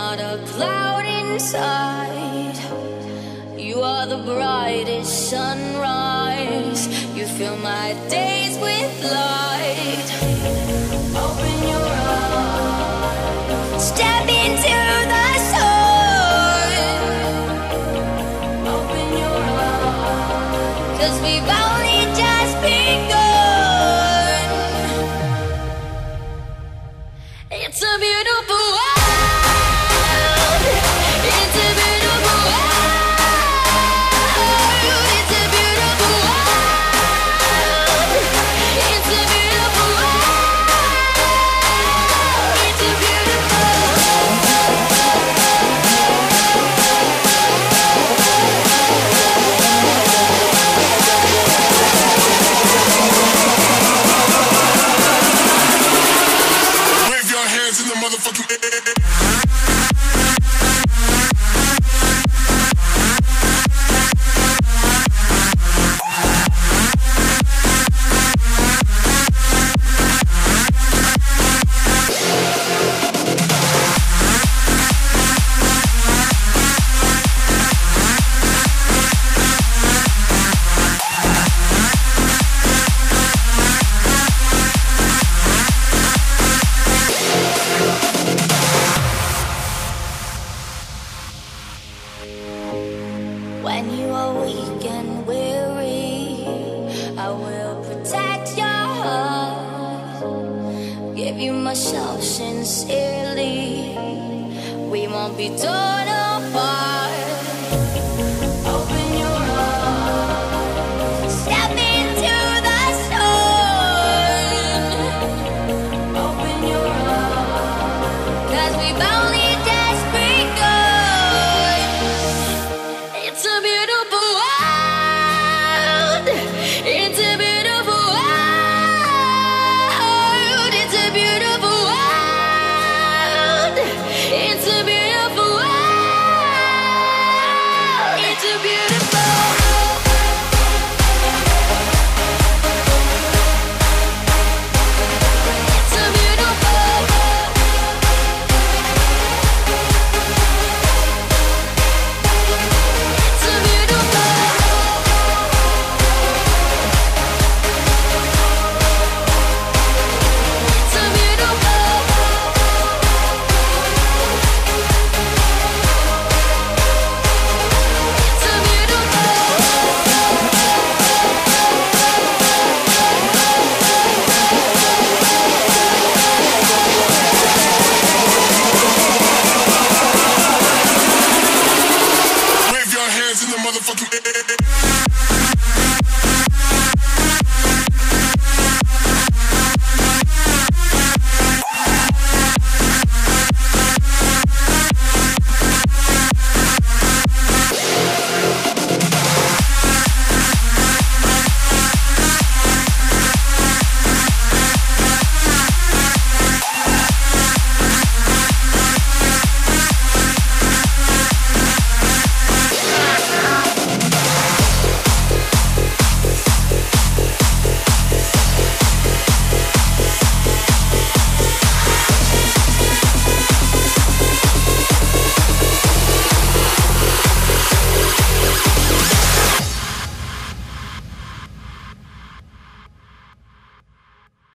not a cloud inside. You are the brightest sunrise. You fill my days with light. Open your eyes, step into the sun. Open your eyes, 'cause we've only just begun. It's a beautiful world. It's a beautiful world. It's a beautiful world. It's a beautiful world. It's a beautiful Wave your hands in the motherfucking air. When you are weak and weary, I will protect your heart. Give you myself sincerely. We won't be torn apart.